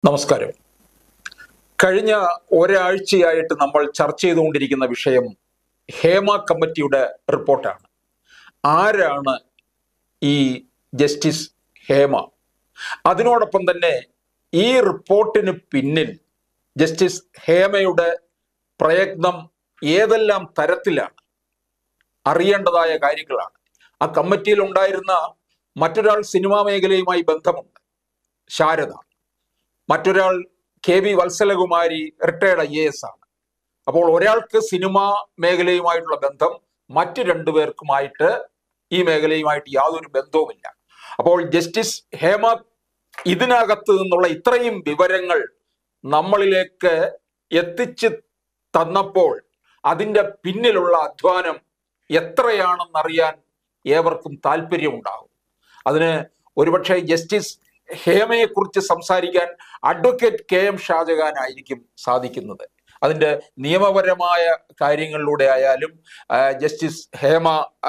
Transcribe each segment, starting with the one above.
നമസ്കാരം. കഴിഞ്ഞ ഒരാഴ്ചയായിട്ട് നമ്മൾ ചർച്ച ചെയ്തുകൊണ്ടിരിക്കുന്ന വിഷയം ഹേമ കമ്മിറ്റിയുടെ റിപ്പോർട്ടാണ്. ആരാണ് ഈ ജസ്റ്റിസ് ഹേമ? അതിനോടൊപ്പം തന്നെ ഈ റിപ്പോർട്ടിന് പിന്നിൽ ജസ്റ്റിസ് ഹേമയുടെ പ്രയത്നം ഏതെല്ലാം തരത്തിലാണ് അറിയേണ്ടതായ കാര്യങ്ങളാണ്. ആ കമ്മിറ്റിയിൽ ഉണ്ടായിരുന്ന മറ്റൊരാൾ സിനിമാ മേഖലയുമായി ബന്ധമുണ്ട്, ശാരദ. മറ്റൊരാൾ KV വത്സലകുമാരി, റിട്ടയർഡ് IAS ആണ്. അപ്പോൾ ഒരാൾക്ക് സിനിമാ മേഖലയുമായിട്ടുള്ള ബന്ധം, മറ്റ് രണ്ടുപേർക്കുമായിട്ട് ഈ മേഖലയുമായിട്ട് യാതൊരു ബന്ധവുമില്ല. അപ്പോൾ ജസ്റ്റിസ് ഹേമ ഇതിനകത്ത് നിന്നുള്ള ഇത്രയും വിവരങ്ങൾ നമ്മളിലേക്ക് എത്തിച്ച് തന്നപ്പോൾ അതിൻ്റെ പിന്നിലുള്ള അധ്വാനം എത്രയാണെന്നറിയാൻ ഏവർക്കും താല്പര്യമുണ്ടാകും. അതിന് ഒരുപക്ഷെ ജസ്റ്റിസ് ഹേമയെക്കുറിച്ച് സംസാരിക്കാൻ അഡ്വക്കേറ്റ് KM ഷാജഹാൻ ആയിരിക്കും സാധിക്കുന്നത്. അതിൻ്റെ നിയമപരമായ കാര്യങ്ങളിലൂടെ ആയാലും ജസ്റ്റിസ് ഹേമ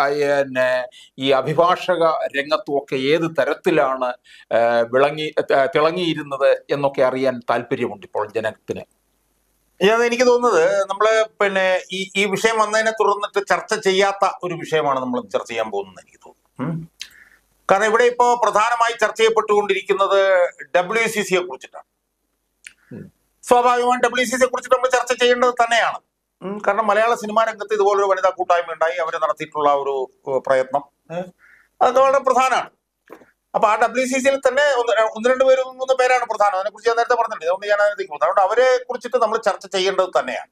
ഈ അഭിഭാഷക രംഗത്തുമൊക്കെ ഏത് തരത്തിലാണ് തിളങ്ങിയിരുന്നത് എന്നൊക്കെ അറിയാൻ താല്പര്യമുണ്ട് ഇപ്പോൾ ജനത്തിന്. എനിക്ക് തോന്നുന്നത് നമ്മള് ഈ വിഷയം വന്നതിനെ തുടർന്നിട്ട് ചർച്ച ചെയ്യാത്ത ഒരു വിഷയമാണ് നമ്മൾ ചർച്ച ചെയ്യാൻ പോകുന്നത് എനിക്ക് തോന്നുന്നു. കാരണം ഇവിടെ ഇപ്പോ പ്രധാനമായി ചർച്ച ചെയ്യപ്പെട്ടുകൊണ്ടിരിക്കുന്നത് WCCയെ കുറിച്ചിട്ടാണ്. സ്വാഭാവികമായും WCCയെ കുറിച്ചിട്ട് നമ്മൾ ചർച്ച ചെയ്യേണ്ടത് തന്നെയാണ്. കാരണം മലയാള സിനിമാ രംഗത്ത് ഇതുപോലൊരു വനിതാ കൂട്ടായ്മ ഉണ്ടായി, അവർ നടത്തിയിട്ടുള്ള ഒരു പ്രയത്നം അതൊക്കെ വളരെ പ്രധാനമാണ്. അപ്പൊ ആ WCCയിൽ തന്നെ ഒന്ന് രണ്ട് മൂന്ന് പേരാണ് പ്രധാനം. അതിനെക്കുറിച്ച് ഞാൻ നേരത്തെ പറഞ്ഞിട്ടുണ്ട്, അതുകൊണ്ട് ഞാൻ അതിനകത്തേക്ക് പോകുന്നത്. അതുകൊണ്ട് അവരെ കുറിച്ചിട്ട് നമ്മൾ ചർച്ച ചെയ്യേണ്ടത് തന്നെയാണ്.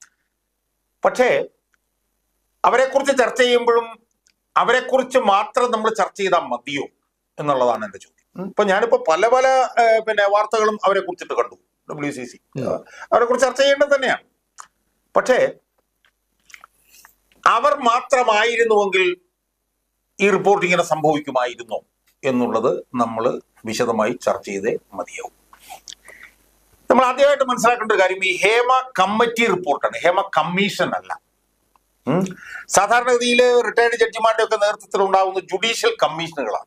പക്ഷേ അവരെക്കുറിച്ച് ചർച്ച ചെയ്യുമ്പോഴും അവരെക്കുറിച്ച് മാത്രം നമ്മൾ ചർച്ച ചെയ്താൽ മതിയോ എന്നുള്ളതാണ് എൻ്റെ ചോദ്യം. ഇപ്പൊ ഞാനിപ്പോ പല വാർത്തകളും അവരെ കുറിച്ചിട്ട് കണ്ടു. WCC അവരെ കുറിച്ച് ചർച്ച ചെയ്യേണ്ടത് തന്നെയാണ്. പക്ഷേ അവർ മാത്രമായിരുന്നുവെങ്കിൽ ഈ റിപ്പോർട്ട് ഇങ്ങനെ സംഭവിക്കുമായിരുന്നോ എന്നുള്ളത് നമ്മൾ വിശദമായി ചർച്ച ചെയ്തേ മതിയാവും. നമ്മൾ ആദ്യമായിട്ട് മനസ്സിലാക്കേണ്ട ഒരു കാര്യം, ഈ ഹേമ കമ്മിറ്റി റിപ്പോർട്ടാണ്, ഹേമ കമ്മീഷൻ അല്ല. സാധാരണഗതിയിൽ റിട്ടയർഡ് ജഡ്ജിമാരുടെ ഒക്കെ നേതൃത്വത്തിൽ ഉണ്ടാകുന്ന ജുഡീഷ്യൽ കമ്മീഷനുകളാണ്.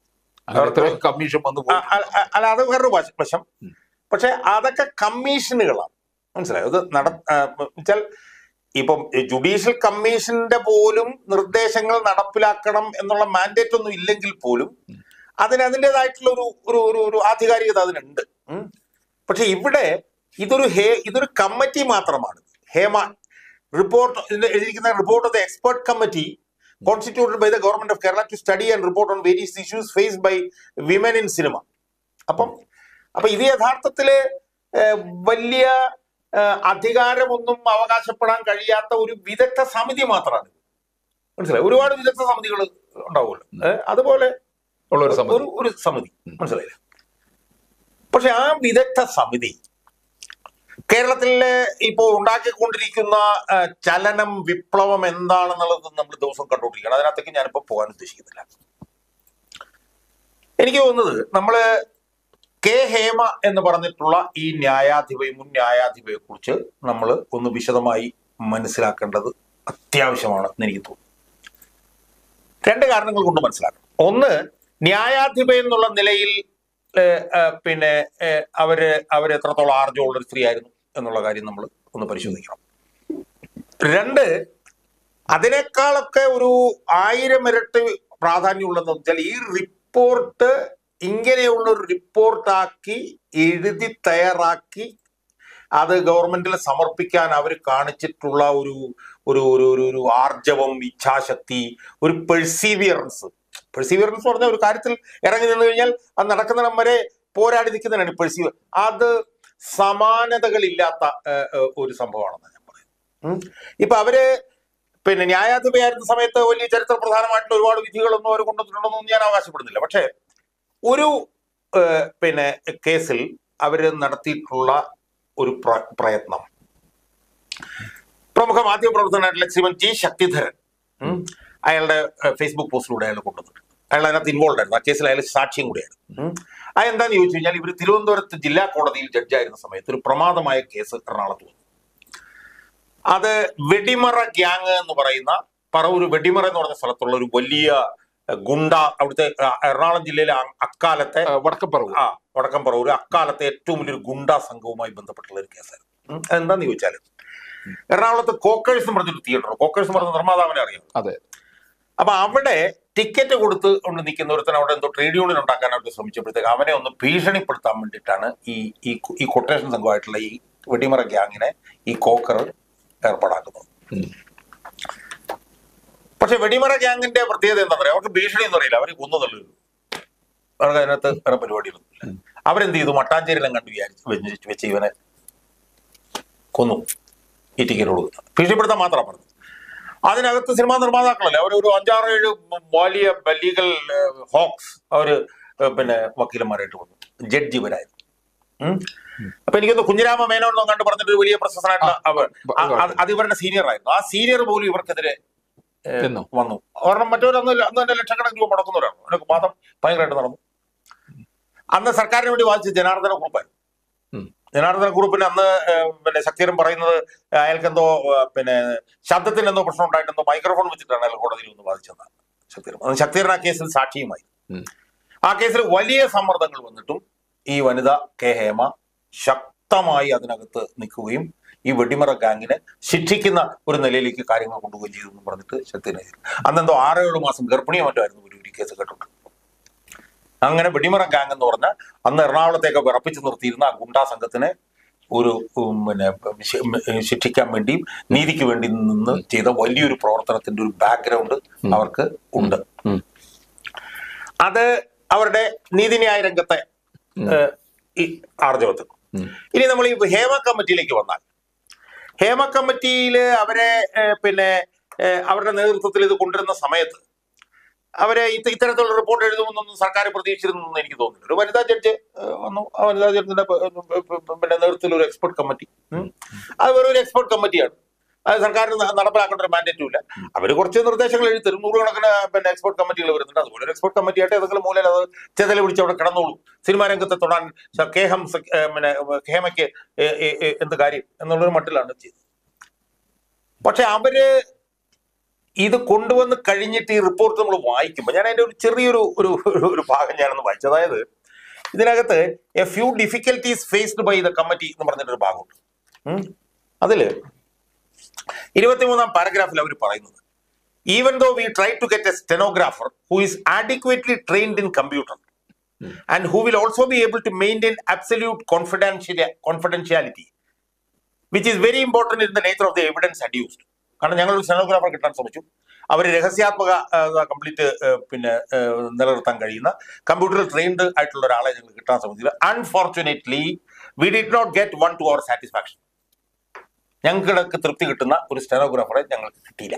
അല്ല, അത് വേറൊരു വശം. പക്ഷെ അതൊക്കെ കമ്മീഷനുകളാണ്, മനസ്സിലായോ? അത് വെച്ചാൽ ഇപ്പം ജുഡീഷ്യൽ കമ്മീഷന്റെ പോലും നിർദ്ദേശങ്ങൾ നടപ്പിലാക്കണം എന്നുള്ള മാൻഡേറ്റ് ഒന്നും ഇല്ലെങ്കിൽ പോലും അതിൻ്റെതായിട്ടുള്ള ഒരു ആധികാരികത അതിനുണ്ട്. പക്ഷെ ഇവിടെ ഇതൊരു കമ്മിറ്റി മാത്രമാണ്. ഹേമ റിപ്പോർട്ട് എഴുതിയിരിക്കുന്ന report of the expert committee constituted by the government of Kerala to study and report on various issues faced by women in cinema. അപ്പൊ ഇത് യഥാർത്ഥത്തില് വലിയ അധികാരമൊന്നും അവകാശപ്പെടാൻ കഴിയാത്ത ഒരു വിദഗ്ധ സമിതി മാത്രമാണ്. മനസ്സിലായി? ഒരുപാട് വിദഗ്ധ സമിതികൾ ഉണ്ടാവുമല്ലോ, അതുപോലെ ഉള്ള ഒരു സമിതി, മനസ്സിലായില്ല? പക്ഷെ ആ വിദഗ്ധ സമിതി കേരളത്തിലെ ഇപ്പോൾ ഉണ്ടാക്കിക്കൊണ്ടിരിക്കുന്ന ചലനം, വിപ്ലവം എന്താണെന്നുള്ളത് നമ്മൾ ദിവസം കണ്ടുകൊണ്ടിരിക്കുകയാണ്. അതിനകത്തേക്ക് ഞാനിപ്പോൾ പോകാൻ ഉദ്ദേശിക്കുന്നില്ല. എനിക്ക് തോന്നുന്നത് നമ്മള് ഹേമ എന്ന് പറഞ്ഞിട്ടുള്ള ഈ മുൻ ന്യായാധിപയെ കുറിച്ച് നമ്മൾ ഒന്ന് വിശദമായി മനസ്സിലാക്കേണ്ടത് അത്യാവശ്യമാണ് എന്ന് എനിക്ക് തോന്നുന്നു. രണ്ട് കാരണങ്ങൾ കൊണ്ട് മനസ്സിലാക്കണം. ഒന്ന്, ന്യായാധിപ എന്നുള്ള നിലയിൽ അവര് എത്രത്തോളം ആർജവമുള്ളൊരു സ്ത്രീ ആയിരുന്നു എന്നുള്ള കാര്യം നമ്മൾ ഒന്ന് പരിശോധിക്കണം. രണ്ട്, അതിനേക്കാളൊക്കെ ഒരു 1000 ഇരട്ടി പ്രാധാന്യമുള്ളതെന്ന് വെച്ചാൽ ഈ റിപ്പോർട്ട് ഇങ്ങനെയുള്ള ഒരു റിപ്പോർട്ടാക്കി എഴുതി തയ്യാറാക്കി അത് ഗവൺമെന്റിൽ സമർപ്പിക്കാൻ അവർ കാണിച്ചിട്ടുള്ള ഒരു ആർജവം, ഇച്ഛാശക്തി, ഒരു പെർസീവിയറൻസ് പറഞ്ഞ ഒരു കാര്യത്തിൽ ഇറങ്ങി നിന്ന് കഴിഞ്ഞാൽ അത് നടക്കുന്നിടം വരെ പോരാടി നിൽക്കുന്നതിനാണ് പെർസീവിയർ. അത് സമാനതകളില്ലാത്ത ഒരു സംഭവമാണെന്ന് ഞാൻ പറയുന്നത്. ഇപ്പൊ അവര് ന്യായാധിപയായിരുന്ന സമയത്ത് വലിയ ചരിത്ര പ്രധാനമായിട്ടുള്ള ഒരുപാട് വിധികളൊന്നും അവർ കൊണ്ടുവന്നിട്ടുണ്ടെന്നൊന്നും ഞാൻ അവകാശപ്പെടുന്നില്ല. പക്ഷെ ഒരു കേസിൽ അവര് നടത്തിയിട്ടുള്ള ഒരു പ്രയത്നം, പ്രമുഖ മാധ്യമ പ്രവർത്തകനായിട്ടുള്ള ശ്രീമൻ G. ശക്തിധരൻ അയാളുടെ ഫേസ്ബുക്ക് പോസ്റ്റിലൂടെ അയാൾ കൊണ്ടുവന്നിട്ടുണ്ട്. അയാൾ അതിനകത്ത് ഇൻവോൾവ് ആയിരുന്നു. ആ കേസിൽ അയാൾ സാക്ഷിയും കൂടിയായിരുന്നു. അതെന്താന്ന് ചോദിച്ചു കഴിഞ്ഞാൽ, ഇവർ തിരുവനന്തപുരത്ത് ജില്ലാ കോടതിയിൽ ജഡ്ജായിരുന്ന സമയത്ത് ഒരു പ്രമാദമായ കേസ് എറണാകുളത്ത് വന്നു. അത് വെടിമറ ഗ്യാങ് എന്ന് പറയുന്ന പറവൂർ വെടിമറ എന്ന് പറഞ്ഞ സ്ഥലത്തുള്ള ഒരു വലിയ ഗുണ്ട അവിടുത്തെ എറണാകുളം ജില്ലയിലെ അക്കാലത്തെ വടക്കംപറവൂർ അക്കാലത്തെ ഏറ്റവും വലിയൊരു ഗുണ്ടാ സംഘവുമായി ബന്ധപ്പെട്ടുള്ള ഒരു കേസായിരുന്നു. അതെന്താന്ന് ചോദിച്ചാൽ എറണാകുളത്ത് കോക്കേഴ്സ് എന്ന് പറഞ്ഞൊരു തിയേറ്റർ, കോക്കേഴ്സ് എന്ന് പറഞ്ഞ നിർമ്മാതാവിനെ അറിയാം. അതെ. അപ്പൊ അവിടെ ടിക്കറ്റ് കൊടുത്ത് കൊണ്ട് നിൽക്കുന്ന ഒരുത്തൻ അവിടെ എന്തോ ട്രേഡ് യൂണിയൻ ഉണ്ടാക്കാനായിട്ട് ശ്രമിച്ചപ്പോഴത്തേക്ക് അവനെ ഒന്ന് ഭീഷണിപ്പെടുത്താൻ വേണ്ടിയിട്ടാണ് ഈ കൊട്ടേഷൻ സംഘമായിട്ടുള്ള ഈ വെടിമറ ഗ്യാങ്ങിനെ ഈ കോക്കർ ഏർപ്പാടാക്കുന്നത്. പക്ഷെ വെടിമറ ഗ്യാങ്ങിന്റെ പ്രത്യേകത എന്താ പറയുക, അവർക്ക് ഭീഷണി എന്ന് പറയില്ല, അവർ കൊന്നു തള്ളു, അവർക്ക് അതിനകത്ത് വേറെ പരിപാടിയൊന്നുമില്ല. അവരെന്ത് ചെയ്തു, മട്ടാഞ്ചേരിയിലും കണ്ടു വെച്ച് ഇവനെ കൊന്നു ഈ ടിക്കറ്റ് കൊടുക്കുന്നത്. ഭീഷണിപ്പെടുത്താൻ മാത്രമാണ് പറഞ്ഞത്. അതിനകത്ത് സിനിമാ നിർമ്മാതാക്കളല്ലേ, അവരൊരു 5-6-7 വലിയ ലീഗൽ ഹോക്സ് അവര് പിന്നെ വക്കീലന്മാരായിട്ട് വന്നു, ജഡ്ജി ഇവരായിരുന്നു. അപ്പൊ എനിക്കൊന്ന് കുഞ്ഞിരാമ മേനോന്നും കണ്ട് പറഞ്ഞിട്ട് വലിയ പ്രശസ്തനായിട്ടുള്ള അത് ഇവരുടെ സീനിയർ ആയിരുന്നു. ആ സീനിയർ പോലും ഇവർക്കെതിരെ വന്നു. കാരണം മറ്റവരൊന്നും അന്ന് തന്നെ ലക്ഷക്കണക്കിന് രൂപ മുടക്കുന്നവരാണ്. അവരൊക്കെ വാദം ഭയങ്കരമായിട്ട് നടന്നു. അന്ന് സർക്കാരിന് വേണ്ടി വാദിച്ച ജനാർദ്ദന കുറുപ്പായിരുന്നു. ജനാർദ്ദന കുറുപ്പിന് അന്ന് പിന്നെ ശക്തിധരൻ പറയുന്നത് അയാൾക്ക് എന്തോ പിന്നെ ശബ്ദത്തിന് എന്തോ പ്രശ്നം ഉണ്ടായിട്ടെന്തോ മൈക്രോഫോൺ വെച്ചിട്ടാണ് അയാൾ കോടതിയിൽ ഒന്ന് വാദിച്ചതാണ് ശക്തിധരൻ. അന്ന് ശക്തിധരൻ ആ കേസിൽ സാക്ഷിയുമായി. ആ കേസിൽ വലിയ സമ്മർദ്ദങ്ങൾ വന്നിട്ടും ഈ വനിത കെ ഹേമ ശക്തമായി അതിനകത്ത് നിൽക്കുകയും ഈ വെടിമറ ഗാങ്ങിനെ ശിക്ഷിക്കുന്ന ഒരു നിലയിലേക്ക് കാര്യങ്ങൾ കൊണ്ടുപോവുകയും ചെയ്തു എന്ന് പറഞ്ഞിട്ട് ശക്തിധരൻ. അന്നെന്തോ 6-7 മാസം ഗർഭിണിയോ മറ്റോ ആയിരുന്നു ഒരു കേസ് കേട്ടിട്ടുണ്ട്. അങ്ങനെ വെടിമറ ഗാങ് എന്ന് പറഞ്ഞാൽ അന്ന് എറണാകുളത്തേക്ക് വിറപ്പിച്ച് നിർത്തിയിരുന്ന ആ ഗുണ്ടാ സംഘത്തിനെ ഒരു പിന്നെ ശിക്ഷിക്കാൻ വേണ്ടിയും നീതിക്ക് വേണ്ടി നിന്ന് ചെയ്ത വലിയൊരു പ്രവർത്തനത്തിന്റെ ഒരു ബാക്ക്ഗ്രൗണ്ട് അവർക്ക് ഉണ്ട്. അത് അവരുടെ നീതിന്യായ രംഗത്തെ ആർജവത്തിൽ. ഇനി നമ്മൾ ഈ ഹേമ കമ്മിറ്റിയിലേക്ക് വന്നാൽ, ഹേമ കമ്മിറ്റിയില് അവരെ പിന്നെ അവരുടെ നേതൃത്വത്തിൽ ഇത് കൊണ്ടുവരുന്ന സമയത്ത് അവരെ ഇത്തരത്തിലുള്ള റിപ്പോർട്ട് എഴുതുമെന്നൊന്നും സർക്കാർ പ്രതീക്ഷിച്ചിരുന്നു എനിക്ക് തോന്നുന്നില്ല. ഒരു വനിതാ ജഡ്ജ് വന്നു, ആ വനിതാ ജഡ്ജിന്റെ പിന്നെ നേതൃത്വത്തിൽ ഒരു എക്സ്പെർട്ട് കമ്മിറ്റി. അത് വെറൊരു എക്സ്പെർട്ട് കമ്മിറ്റിയാണ്. അത് സർക്കാരിന് നടപ്പിലാക്കേണ്ട ഒരു മാൻഡേറ്റും ഇല്ല. അവർ കുറച്ച് നിർദ്ദേശങ്ങൾ എഴുതരും. 100 കണക്കിന് പിന്നെ എക്സ്പെർട്ട് കമ്മിറ്റികൾ വരുന്നുണ്ട്. അതുപോലെ ഒരു എക്സ്പെർട്ട് കമ്മിറ്റി ആയിട്ട് ഏതെങ്കിലും മൂലം അത് ചെതല പിടിച്ച് അവിടെ കിടന്നോളൂ. സിനിമാ രംഗത്തെ തൊടാൻ പിന്നെ ഹേമയ്ക്ക് എന്ത് കാര്യം എന്നുള്ളൊരു മട്ടിലാണ് ചെയ്തത്. പക്ഷെ അവര് ഇത് കൊണ്ടുവന്ന് കഴിഞ്ഞിട്ട് ഈ റിപ്പോർട്ട് നമ്മൾ വായിക്കുമ്പോൾ ഞാൻ അതിന്റെ ഒരു ചെറിയൊരു ഒരു ഭാഗം ഞാനൊന്ന് വായിച്ചു. അതായത് ഇതിനകത്ത് a few difficulties faced by the committee എന്ന് പറഞ്ഞിട്ടൊരു ഭാഗമുണ്ട്. അതില് 23-ാം പാരഗ്രാഫിൽ അവർ പറയുന്നത്, even though we try to get a stenographer who is adequately trained in computer and who will also be able to maintain absolute confidentiality, which is very important in the nature of the evidence adduced. കാരണം ഞങ്ങളൊരു stenographer കിട്ടാൻ ശ്രമിച്ചു. അവർ രഹസ്യാത്മക complete പിന്നെ നിലനിർത്താൻ കഴിയുന്ന കമ്പ്യൂട്ടറിൽ trained ആയിട്ടുള്ള ഒരാളെ ഞങ്ങൾ കിട്ടാൻ ശ്രമിച്ചില്ല. Unfortunately we did not get one to our satisfaction. ഞങ്ങൾക്ക് തൃപ്തി കിട്ടുന്ന ഒരു സ്റ്റെനോഗ്രാഫറെ ഞങ്ങൾക്ക് കിട്ടിയില്ല.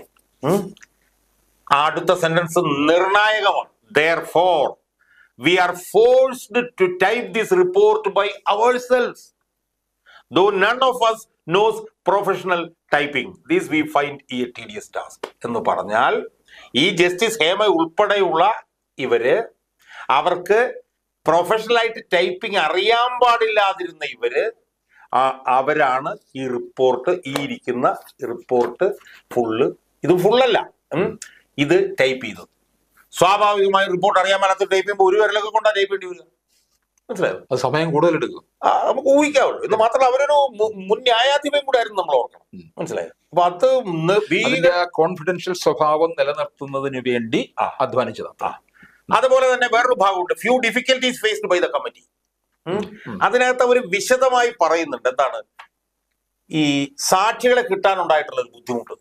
അടുത്ത സെന്റൻസ് നിർണായകമാണ്. Therefore, we are forced to type this report by ourselves, though none of us knows professional typing. This we find a tedious task. എന്ന് പറഞ്ഞാൽ ഈ ജസ്റ്റിസ് ഹേമ ഉൾപ്പെടെയുള്ള ഇവര്, അവർക്ക് പ്രൊഫഷണലായിട്ട് ടൈപ്പിംഗ് അറിയാൻ പാടില്ലാതിരുന്ന ഇവര്, അവരാണ് ഈ റിപ്പോർട്ട്, ഈ ഇരിക്കുന്ന റിപ്പോർട്ട് ഇത് ഫുള്ളല്ല, ഇത് ടൈപ്പ് ചെയ്തത്. സ്വാഭാവികമായി റിപ്പോർട്ട് അറിയാൻ മേലാത്ത ടൈപ്പ് ചെയ്യുമ്പോൾ ഒരു വിരലൊക്കെ കൊണ്ടാ ടൈപ്പ് ചെയ്യേണ്ടി വരിക. മനസ്സിലായോ? അത് സമയം കൂടുതൽ എടുക്കും. നമുക്ക് ഊഹിക്കാവുള്ളൂ. എന്ന് മാത്രമല്ല അവരൊരു മുൻ ന്യായാധിപയും കൂടെ ആയിരുന്നു, നമ്മൾ ഓർക്കണം. മനസ്സിലായോ? അപ്പൊ അത് കോൺഫിഡൻഷ്യൽ സ്വഭാവം നിലനിർത്തുന്നതിന് വേണ്ടി അധ്വാനിച്ചതാണ്. അതുപോലെ തന്നെ വേറൊരു ഭാഗമുണ്ട്, few difficulties faced by the committee. അതിനകത്ത് അവർ വിശദമായി പറയുന്നുണ്ട് എന്താണ് ഈ സാക്ഷികളെ കിട്ടാനുണ്ടായിട്ടുള്ള ഒരു ബുദ്ധിമുട്ട്.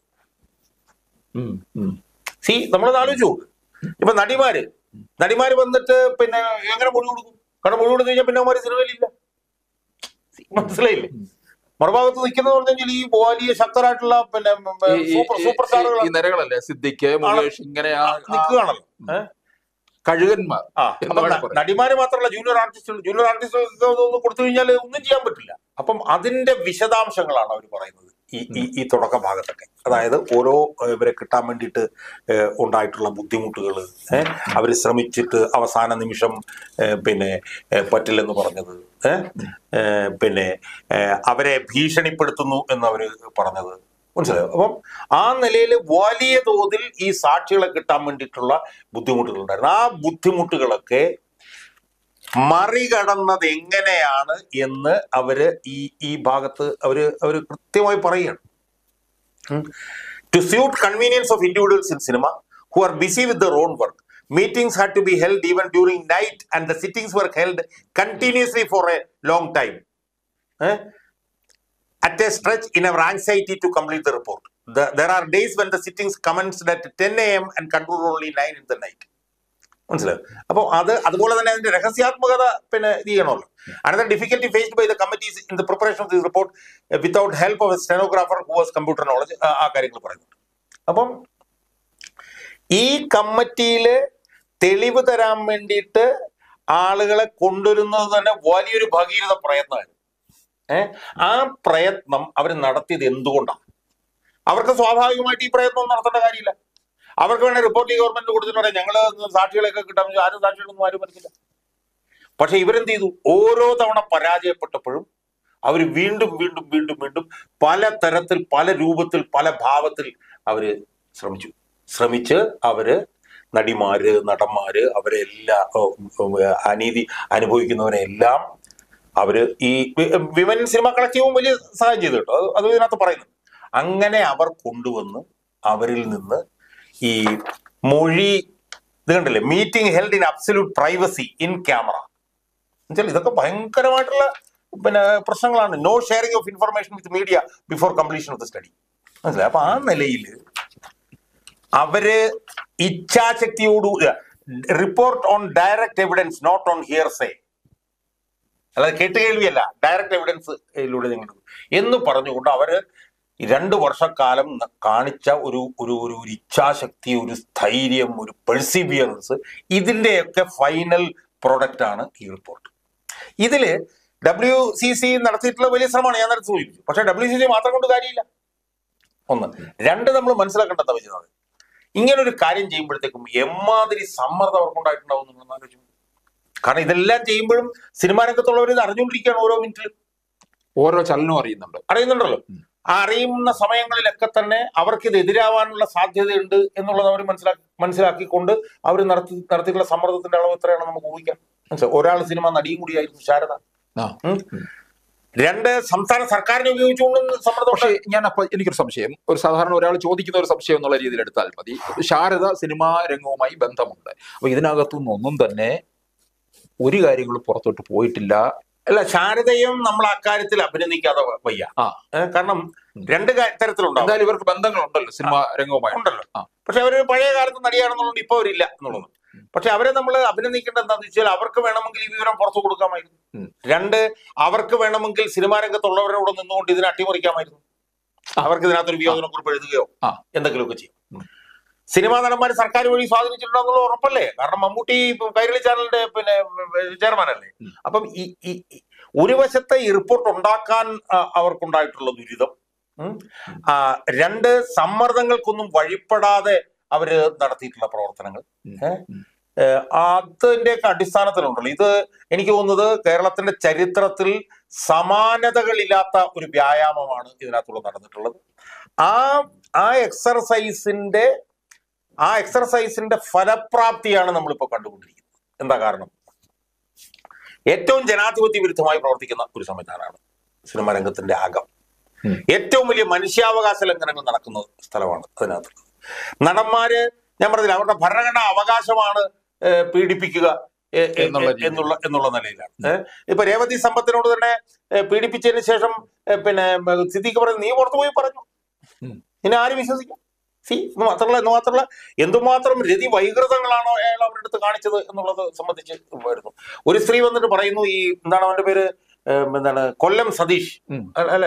നമ്മളത് ആലോചിച്ചു. ഇപ്പൊ നടിമാര് വന്നിട്ട് പിന്നെ എങ്ങനെ മൊഴി കൊടുക്കും? കാരണം മൊഴി കൊടുത്തു കഴിഞ്ഞാൽ പിന്നെ അവന്മാര് സിനിമയിലില്ല. മനസ്സിലായില്ലേ? മറുഭാഗത്ത് നിൽക്കുന്നത് പറഞ്ഞു കഴിഞ്ഞാൽ ഈ വലിയ ശക്തരായിട്ടുള്ള പിന്നെ സൂപ്പർ സ്റ്റാറുകളല്ലേ, സിദ്ദിഖ്, മുകേഷ്, ഇങ്ങനെ നിൽക്കുകയാണല്ലോ കഴുകന്മാർ. നടിമാര് മാത്രമല്ല, ജൂനിയർ ആർട്ടിസ്റ്റുകൾക്ക് ഒന്ന് കൊടുത്തു കഴിഞ്ഞാൽ ഒന്നും ചെയ്യാൻ പറ്റില്ല. അപ്പം അതിന്റെ വിശദാംശങ്ങളാണ് അവർ പറയുന്നത് ഈ തുടക്ക ഭാഗത്തൊക്കെ. അതായത് ഓരോ ഇവരെ കിട്ടാൻ വേണ്ടിയിട്ട് ഉണ്ടായിട്ടുള്ള ബുദ്ധിമുട്ടുകൾ, അവർ ശ്രമിച്ചിട്ട് അവസാന നിമിഷം പിന്നെ പറ്റില്ലെന്ന് പറഞ്ഞത്, പിന്നെ അവരെ ഭീഷണിപ്പെടുത്തുന്നു എന്നവർ പറഞ്ഞത്, മനസ്സിലായോ? അപ്പം ആ നിലയിൽ വലിയ തോതിൽ ഈ സാക്ഷികളെ കിട്ടാൻ വേണ്ടിയിട്ടുള്ള ബുദ്ധിമുട്ടുകളുണ്ടായിരുന്നു. ആ ബുദ്ധിമുട്ടുകളൊക്കെ മറികടന്നത് എങ്ങനെയാണ് എന്ന് അവര് ഈ ഭാഗത്ത് അവര് കൃത്യമായി പറയുകയാണ്. To suit convenience of individuals in cinema who are busy with their own work, meetings had to be held even during night, and the sittings were held continuously for a long time. At a stretch in our anxiety to complete the report. There are days when the sittings commenced at 10 a.m. and concluded only 9 in the night. മനസ്സിലായോ? അപ്പോൾ അതുപോലെ തന്നെ അതിന്റെ രഹസ്യാത്മകത പിന്നെ ഇത് ചെയ്യണമല്ലോ. Another difficulty faced by the committees in the preparation of this report without help of a stenographer who was computer knowledge, ആ കാര്യങ്ങൾ പറയുന്നുണ്ട്. അപ്പം ഈ കമ്മിറ്റിയില് തെളിവ് തരാൻ വേണ്ടിയിട്ട് ആളുകളെ കൊണ്ടുവരുന്നത് തന്നെ വലിയൊരു ഭഗീരഥ പ്രയത്നമായിരുന്നു. ആ പ്രയത്നം അവർ നടത്തിയത് എന്തുകൊണ്ടാണ്? അവർക്ക് സ്വാഭാവികമായിട്ട് ഈ പ്രയത്നം നടത്തേണ്ട കാര്യമില്ല. അവർക്ക് വേണേൽ റിപ്പോർട്ട് ഗവൺമെന്റ് കൊടുത്തിട്ട് പറയാം ഞങ്ങൾ സാക്ഷികളെയൊക്കെ കിട്ടാൻ ആരും സാക്ഷികളൊന്നും ആരും പറ്റില്ല. പക്ഷെ ഇവരെന്ത് ചെയ്തു? ഓരോ തവണ പരാജയപ്പെട്ടപ്പോഴും അവർ വീണ്ടും വീണ്ടും വീണ്ടും വീണ്ടും പല തരത്തിൽ, പല രൂപത്തിൽ, പല ഭാവത്തിൽ അവര് ശ്രമിച്ച് അവര് നടിമാര്, നടന്മാര്, അവരെല്ലാം അനീതി അനുഭവിക്കുന്നവരെല്ലാം അവര് ഈ വിമൻ സിനിമ കളക്റ്റീവും വലിയ സഹായം ചെയ്തു കേട്ടോ. അത് ഇതിനകത്ത് പറയുന്നു. അങ്ങനെ അവർ കൊണ്ടുവന്ന് അവരിൽ നിന്ന് ഈ മൊഴി ഇത് കണ്ടില്ലേ, meeting held in absolute privacy in camera. എന്നുവെച്ചാൽ ഇതൊക്കെ ഭയങ്കരമായിട്ടുള്ള പിന്നെ പ്രശ്നങ്ങളാണ്. No sharing of information with media before completion of the study. മനസ്സിലായി? അപ്പൊ ആ നിലയിൽ അവര് ഇച്ഛാശക്തിയോട് report on direct evidence, not on hearsay, അല്ലാതെ കേട്ടുകേൾവിയല്ല, ഡയറക്റ്റ് എവിഡൻസിലൂടെ നിങ്ങൾ എന്ന് പറഞ്ഞുകൊണ്ട് അവര് 2 വർഷക്കാലം കാണിച്ച ഒരു ഇച്ഛാശക്തി, ഒരു സ്ഥൈര്യം, ഒരു പെർസിവിയറൻസ്, ഇതിന്റെയൊക്കെ ഫൈനൽ പ്രൊഡക്റ്റ് ആണ് ഈ റിപ്പോർട്ട്. ഇതില് WCC നടത്തിയിട്ടുള്ള വലിയ ശ്രമമാണ്, ഞാൻ നേരത്തെ സൂചിപ്പിച്ചു. പക്ഷെ WCC മാത്രം കൊണ്ട് കാര്യമില്ല. 1. 2 നമ്മൾ മനസ്സിലാക്കേണ്ടത് വെച്ചാൽ ഇങ്ങനൊരു കാര്യം ചെയ്യുമ്പോഴത്തേക്കും എമ്മാതിരി സമ്മർദ്ദം അവർക്കുണ്ടായിട്ടുണ്ടാവും നമ്മൾ ആലോചിച്ചു. കാരണം ഇതെല്ലാം ചെയ്യുമ്പോഴും സിനിമാ രംഗത്തുള്ളവർ ഇത് അറിഞ്ഞുകൊണ്ടിരിക്കുകയാണ്. ഓരോ മിനിറ്റിലും ഓരോ ചലനവും അറിയുന്നുണ്ടല്ലോ. അറിയുന്ന സമയങ്ങളിലൊക്കെ തന്നെ അവർക്ക് ഇത് എതിരാവാനുള്ള സാധ്യതയുണ്ട് എന്നുള്ളത് അവർ മനസ്സിലാക്കിക്കൊണ്ട് അവർ നടത്തിയിട്ടുള്ള സമ്മർദ്ദത്തിന്റെ അളവ് എത്രയാണ് നമുക്ക് ഊഹിക്കാം. മനസ്സിലായി? ഒരാൾ സിനിമ നടിയും കൂടിയായിരുന്നു ശാരദ. 2 സംസ്ഥാന സർക്കാരിനെ ഉപയോഗിച്ചുകൊണ്ട് സമ്മർദ്ദം. പക്ഷേ എനിക്കൊരു സംശയം, ഒരു സാധാരണ ഒരാൾ ചോദിക്കുന്ന ഒരു സംശയം എന്നുള്ള രീതിയിൽ എടുത്താൽ മതി. ശാരദ സിനിമാ രംഗവുമായി ബന്ധമുണ്ട്. അപ്പൊ ഇതിനകത്തുനിന്ന് ഒന്നും തന്നെ ഒരു കാര്യങ്ങളും പുറത്തോട്ട് പോയിട്ടില്ല. അല്ല, ശാരദയും നമ്മൾ അക്കാര്യത്തിൽ അഭിനന്ദിക്കാതെ വയ്യ. കാരണം 2 തരത്തിലുണ്ടാവും. എന്തായാലും ഇവർക്ക് ബന്ധങ്ങളുണ്ടല്ലോ സിനിമാ രംഗവുമായി ഉണ്ടല്ലോ. പക്ഷെ അവര് പഴയ കാലത്ത് നടിയാണെന്നുള്ളത് ഇപ്പൊ അവരില്ല എന്നുള്ളത്. പക്ഷെ അവരെ നമ്മൾ അഭിനന്ദിക്കേണ്ടത് എന്താണെന്ന് വെച്ചാൽ അവർക്ക് വേണമെങ്കിൽ ഈ വിവരം പുറത്തു കൊടുക്കാമായിരുന്നു. 2, അവർക്ക് വേണമെങ്കിൽ സിനിമാ രംഗത്തുള്ളവരോട് നിന്നുകൊണ്ട് ഇതിനെ അട്ടിമറിക്കാമായിരുന്നു. അവർക്ക് ഇതിനകത്തൊരു വിയോജന കുറിപ്പ് എഴുതുകയോ എന്തെങ്കിലുമൊക്കെ ചെയ്യും. സിനിമാ നടന്മാര് സർക്കാർ വഴി സ്വാധീനിച്ചിട്ടുണ്ടെന്നുള്ള ഉറപ്പല്ലേ? കാരണം മമ്മൂട്ടി കൈരളി ചാനലിന്റെ പിന്നെ ചെയർമാനല്ലേ. അപ്പം ഈ ഒരു വശത്തെ ഈ റിപ്പോർട്ട് ഉണ്ടാക്കാൻ അവർക്കുണ്ടായിട്ടുള്ള ദുരിതം, 2 സമ്മർദ്ദങ്ങൾക്കൊന്നും വഴിപ്പെടാതെ അവര് നടത്തിയിട്ടുള്ള പ്രവർത്തനങ്ങൾ, അതിന്റെയൊക്കെ അടിസ്ഥാനത്തിലുണ്ടല്ലോ. ഇത് എനിക്ക് തോന്നുന്നത് കേരളത്തിന്റെ ചരിത്രത്തിൽ സമാനതകളില്ലാത്ത ഒരു വ്യായാമമാണ് ഇതിനകത്തുള്ള നടന്നിട്ടുള്ളത്. ആ എക്സർസൈസിന്റെ ഫലപ്രാപ്തിയാണ് നമ്മളിപ്പോ കണ്ടുകൊണ്ടിരിക്കുന്നത്. എന്താ കാരണം? ഏറ്റവും ജനാധിപത്യ വിരുദ്ധമായി പ്രവർത്തിക്കുന്ന ഒരു സംവിധാനമാണ് സിനിമാ രംഗത്തിന്റെ അകം. ഏറ്റവും വലിയ മനുഷ്യാവകാശ ലംഘനങ്ങൾ നടക്കുന്ന സ്ഥലമാണ് അതിനകത്തുള്ളത്. നടന്മാര്, ഞാൻ പറഞ്ഞില്ല, അവരുടെ ഭരണഘടനാ അവകാശമാണ് പീഡിപ്പിക്കുക എന്നുള്ള നിലയിലാണ്. ഇപ്പൊ രേവതി സമ്പത്തിനോട് തന്നെ പീഡിപ്പിച്ചതിന് ശേഷം പിന്നെ സിദ്ദീഖ് പറയുന്നത്, നീ പുറത്തു പോയി പറഞ്ഞു, ഇനി ആര് വിശ്വസിക്കും? മാത്രമല്ല എന്തുമാത്രം രതി വൈകൃതങ്ങളാണോ അയാൾ അവരുടെ അടുത്ത് കാണിച്ചത് എന്നുള്ളത് സംബന്ധിച്ച് വരുന്നു. ഒരു സ്ത്രീ വന്നിട്ട് പറയുന്നു, ഈ എന്താണ് അവന്റെ പേര്, കൊല്ലം സതീഷ് അല്ലെ,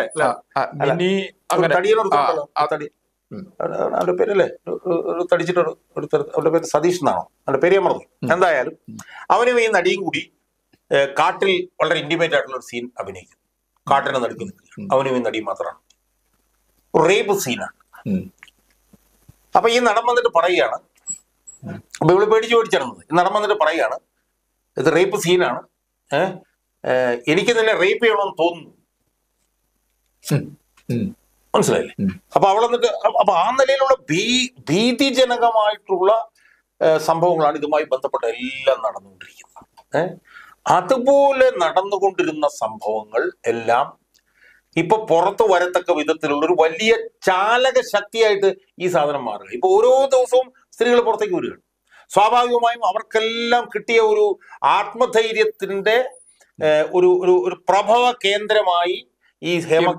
അവന്റെ പേരല്ലേ, തടിച്ചിട്ട് അവന്റെ പേര് സതീഷ് എന്നാണോ, അവന്റെ പേര് ഞാൻ മറന്നു. എന്തായാലും അവനും ഈ നടിയും കൂടി കാട്ടിൽ വളരെ ഇന്റിമേറ്റ് ആയിട്ടുള്ള ഒരു സീൻ അഭിനയിക്കുന്നു. കാട്ടിനെ നടുക്ക് നിൽക്കുക, അവനും ഈ നടിയും മാത്രമാണ്. റേപ്പ് സീനാണ്. അപ്പൊ ഈ നടൻ വന്നിട്ട് പറയുകയാണ്, അപ്പൊ ഇവള് പേടിച്ചിറങ്ങുന്നത്. ഈ നടൻ വന്നിട്ട് പറയുകയാണ്, ഇത് റേപ്പ് സീനാണ്, എനിക്ക് നിന്നെ റേപ്പ് ചെയ്യണമെന്ന് തോന്നുന്നു. മനസ്സിലായില്ലേ? അപ്പൊ അവൾ എന്നിട്ട് അപ്പൊ ആ നിലയിലുള്ള ഭീതിജനകമായിട്ടുള്ള സംഭവങ്ങളാണ് ഇതുമായി ബന്ധപ്പെട്ട എല്ലാം നടന്നുകൊണ്ടിരിക്കുന്നത്. അതുപോലെ നടന്നുകൊണ്ടിരുന്ന സംഭവങ്ങൾ എല്ലാം ഇപ്പൊ പുറത്തു വരത്തക്ക വിധത്തിലുള്ള ഒരു വലിയ ചാലക ശക്തിയായിട്ട് ഈ സാധനം മാറുക. ഇപ്പൊ ഓരോ ദിവസവും സ്ത്രീകൾ പുറത്തേക്ക് വരികയാണ്. സ്വാഭാവികമായും അവർക്കെല്ലാം കിട്ടിയ ഒരു ആത്മധൈര്യത്തിന്റെ ഒരു ഒരു പ്രഭവ കേന്ദ്രമായി ഈ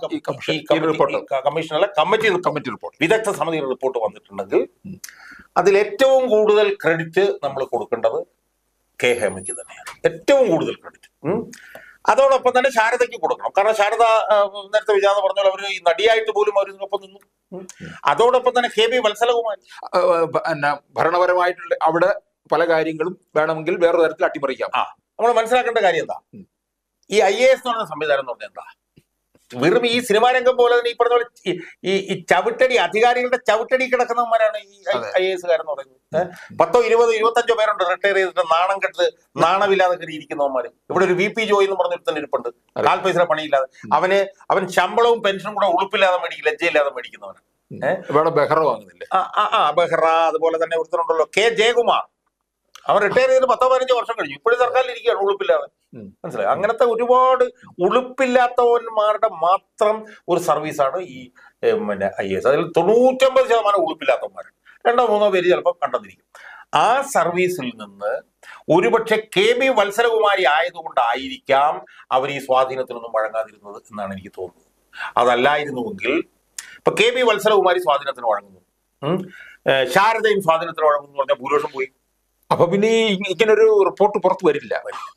കമ്മീഷനല്ല കമ്മിറ്റി റിപ്പോർട്ട് വിദഗ്ധ സമിതിയുടെ റിപ്പോർട്ട് വന്നിട്ടുണ്ടെങ്കിൽ അതിൽ ഏറ്റവും കൂടുതൽ ക്രെഡിറ്റ് നമ്മൾ കൊടുക്കേണ്ടത് കെ ഹേമയ്ക്ക് തന്നെയാണ്. ഏറ്റവും കൂടുതൽ ക്രെഡിറ്റ്. അതോടൊപ്പം തന്നെ ശാരദയ്ക്ക് കൊടുക്കണം. കാരണം ശാരദ നേരത്തെ വിജാത പറഞ്ഞാൽ അവർ ഈ നടിയായിട്ട് പോലും അവരിനൊപ്പം നിന്നു. അതോടൊപ്പം തന്നെ കെ ബി വത്സലകുമാരി ഭരണപരമായിട്ടുള്ള അവിടെ പല കാര്യങ്ങളും വേണമെങ്കിൽ വേറെ തരത്തിൽ അട്ടിമറിക്കാം. നമ്മൾ മനസ്സിലാക്കേണ്ട കാര്യം എന്താ, ഈ IAS എന്ന് പറഞ്ഞ സംവിധാനം എന്ന് പറഞ്ഞാൽ എന്താ, വെറും ഈ സിനിമാ രംഗം പോലെ തന്നെ ഈ പറഞ്ഞ പോലെ ഈ ചവിട്ടടി അധികാരികളുടെ ചവിട്ടടി കിടക്കുന്നവന്മാരാണ് ഈ IAS കാരെന്ന് പറയുന്നത്. 10, 20, 25 പേരുണ്ട് റിട്ടയർ ചെയ്തിട്ട് നാണം കെട്ട് നാണമില്ലാതെ കയറി ഇരിക്കുന്നവന്മാര്. ഇവിടെ ഒരു VP ജോയി എന്ന് പറഞ്ഞ ഒരുത്തൻ ഇരിപ്പുണ്ട്, 4 പൈസ പണിയില്ലാതെ. അവൻ ശമ്പളവും പെൻഷനും കൂടെ ഉളുപ്പില്ലാതെ മേടിക്കും, ലജ്ജയില്ലാതെ മേടിക്കുന്നവനാണ്. ബെഹ്റ വാങ്ങുന്നില്ല. ബെഹ്റ. അതുപോലെ തന്നെ ഒരുത്തനുണ്ടല്ലോ K ജയകുമാർ, അവൻ റിട്ടയർ ചെയ്ത് 10-15 വർഷം കഴിഞ്ഞു, ഇപ്പോഴും സർക്കാരിൽ ഇരിക്കുകയാണ് ഉളുപ്പില്ലാതെ. മനസ്സിലായി? അങ്ങനത്തെ ഒരുപാട് ഉളുപ്പില്ലാത്തവന്മാരുടെ മാത്രം ഒരു സർവീസാണ് ഈ IAS. അതിൽ 99% ഉളുപ്പില്ലാത്തവന്മാർ, 2-3 പേര് ചിലപ്പോൾ കണ്ടെന്നിരിക്കും. ആ സർവീസിൽ നിന്ന് ഒരുപക്ഷെ KB വത്സലകുമാരി ആയതുകൊണ്ടായിരിക്കാം അവർ ഈ സ്വാധീനത്തിനൊന്നും വഴങ്ങാതിരുന്നത് എന്നാണ് എനിക്ക് തോന്നുന്നത്. അതല്ലായിരുന്നുവെങ്കിൽ ഇപ്പൊ KB വത്സലകുമാരി സ്വാധീനത്തിന് വഴങ്ങുന്നു, ശാരദയും സ്വാധീനത്തിന് വഴങ്ങുന്നു എന്ന് പറഞ്ഞാൽ ഭൂരിപക്ഷം പോയി. അപ്പൊ പിന്നെ ഇങ്ങനൊരു റിപ്പോർട്ട് പുറത്തു വരില്ല.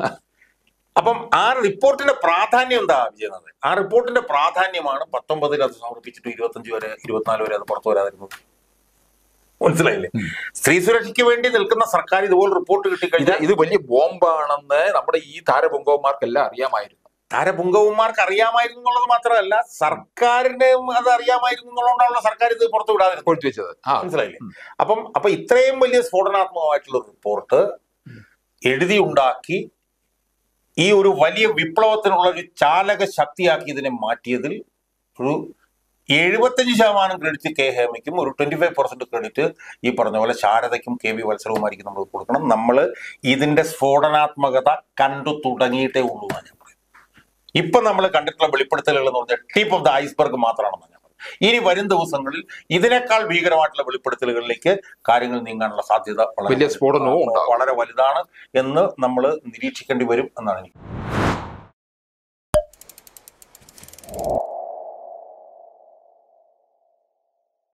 അപ്പം ആ റിപ്പോർട്ടിന്റെ പ്രാധാന്യം എന്താ വിജയനാഥൻ? ആ റിപ്പോർട്ടിന്റെ പ്രാധാന്യമാണ് 19 അത് സമർപ്പിച്ചിട്ട് 25 വരെ 24 വരെ അത് പുറത്തു വരാതിരുന്നത്. മനസ്സിലായില്ലേ? സ്ത്രീ സുരക്ഷയ്ക്ക് വേണ്ടി നിൽക്കുന്ന സർക്കാർ ഇതുപോലെ റിപ്പോർട്ട് കിട്ടിക്കഴിഞ്ഞാൽ ഇത് വലിയ ബോംബാണെന്ന് നമ്മുടെ ഈ താരപുങ്കവന്മാർക്കെല്ലാം അറിയാമായിരുന്നു. താരപുങ്കവന്മാർക്ക് അറിയാമായിരുന്നു എന്നുള്ളത് മാത്രമല്ല, സർക്കാരിനും അത് അറിയാമായിരുന്നു എന്നുള്ളതുകൊണ്ടാണല്ലോ സർക്കാർ ഇത് പുറത്തു വിടാതിരുന്നത്. മനസ്സിലായില്ലേ? അപ്പൊ ഇത്രയും വലിയ സ്ഫോടനാത്മകമായിട്ടുള്ള റിപ്പോർട്ട് എഴുതി ഉണ്ടാക്കി ഈ ഒരു വലിയ വിപ്ലവത്തിനുള്ള ഒരു ചാലക ശക്തിയാക്കി ഇതിനെ മാറ്റിയതിൽ ഒരു 75% ക്രെഡിറ്റ് കെ ഹേമയ്ക്കും ഒരു 25% ക്രെഡിറ്റ് ഈ പറഞ്ഞ പോലെ ശാരദയ്ക്കും KB വത്സലകുമാരിക്കും നമ്മൾ കൊടുക്കണം. നമ്മൾ ഇതിന്റെ സ്ഫോടനാത്മകത കണ്ടു തുടങ്ങിയിട്ടേ ഉള്ളൂ എന്നാണ് ഞാൻ പറയുന്നത്. ഇപ്പൊ നമ്മൾ കണ്ടിട്ടുള്ള വെളിപ്പെടുത്തലുകൾ എന്ന് പറഞ്ഞാൽ ടിപ്പ് ഓഫ് ദ ഐസ്ബർഗ് മാത്രമാണെന്ന് ഞാൻ പറയുന്നത്. ഇനി വരും ദിവസങ്ങളിൽ ഇതിനേക്കാൾ ഭീകരമായിട്ടുള്ള വെളിപ്പെടുത്തലുകളിലേക്ക് കാര്യങ്ങൾ നീങ്ങാനുള്ള സാധ്യത വളരെ വലുതാണ് എന്ന് നമ്മൾ നിരീക്ഷിക്കേണ്ടി വരും എന്നാണ് എനിക്ക്